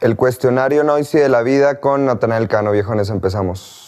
El cuestionario Noisy de la vida con Natanael Cano. Viejones, empezamos.